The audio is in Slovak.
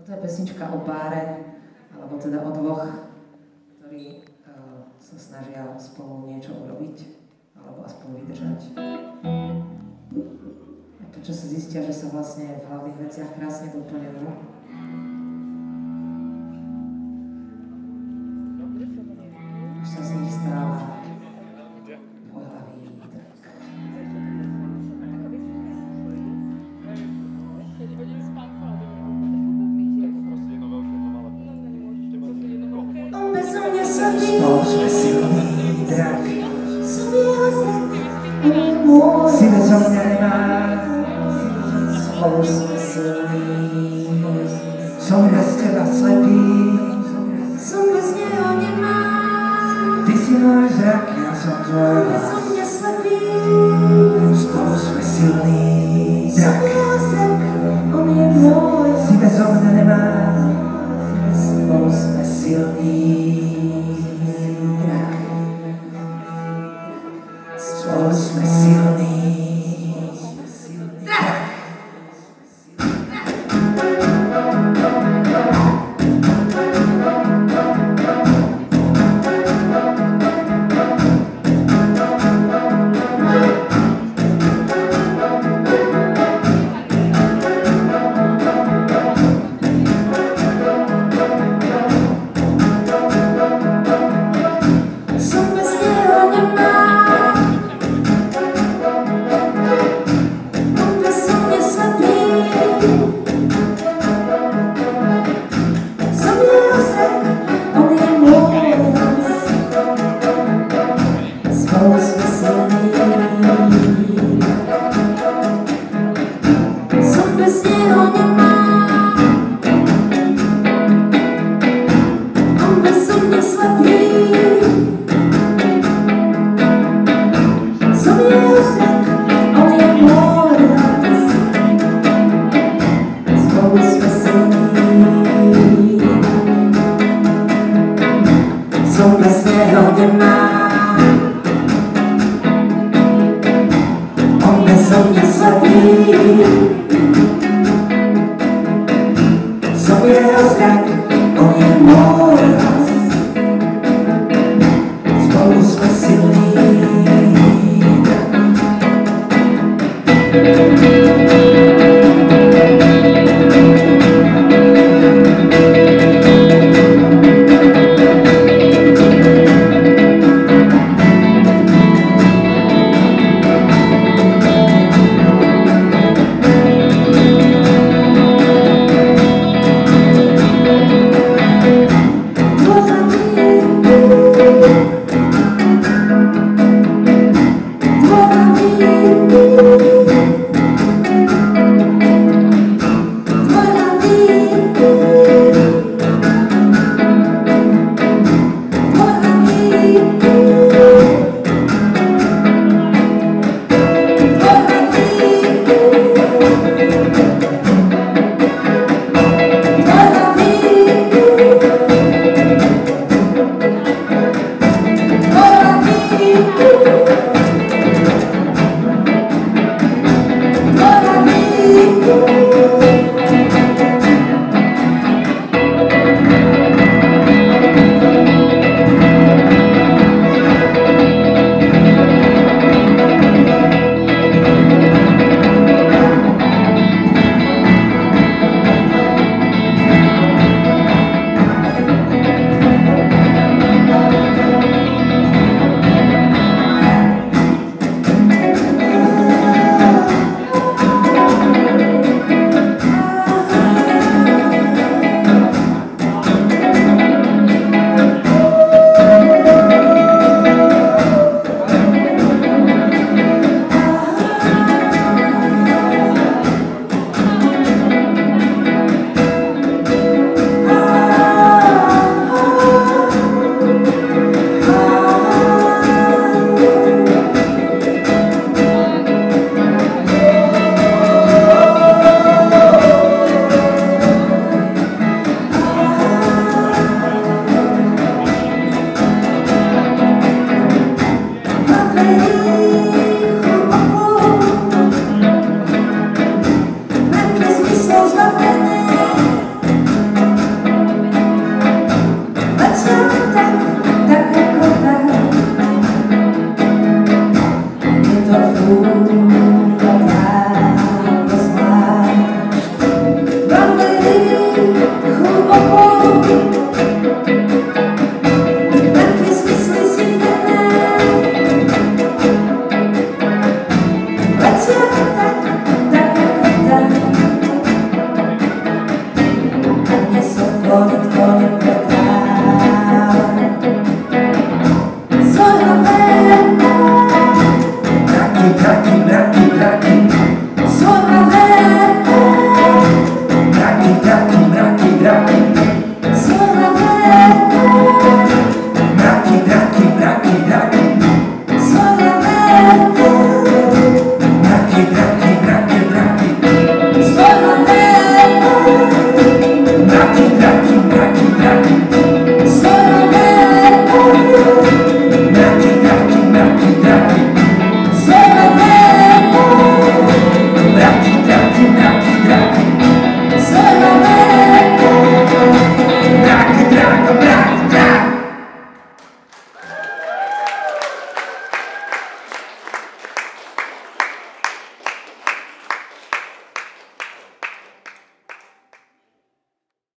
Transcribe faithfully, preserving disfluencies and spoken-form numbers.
Toto je pesnička o páre, alebo teda o dvoch, ktorí uh, sa snažia spolu niečo urobiť, alebo aspoň vydržať. A to, čo sa zistia, že sa vlastne v hlavných veciach krásne doplňujú. Až sa z nich stáva dvojhlavý drak. Spolu sme silný drak. Si bezo mňa nemá. Spolu sme silný. Som bez teba slepý. Som bez neho nemá. Ty si môj zrak, ja som tvoj hlas. Bezo mňa slepý. Spolu sme silný drak. Som jeho zrak, on je môj. Si bezo mňa nemá. Spolu sme silný drak. Spolu sme silný drak. Som bez neho nemá. On bezo mňa slepý. Som jeho zrak, on je môj. Spolu sme silní. Som bez neho nemá. On bezo mňa slepý. Som jeho zrak, on je môj. Spolu sme silní. Som bez neho nemá. On bezo mňa slepý.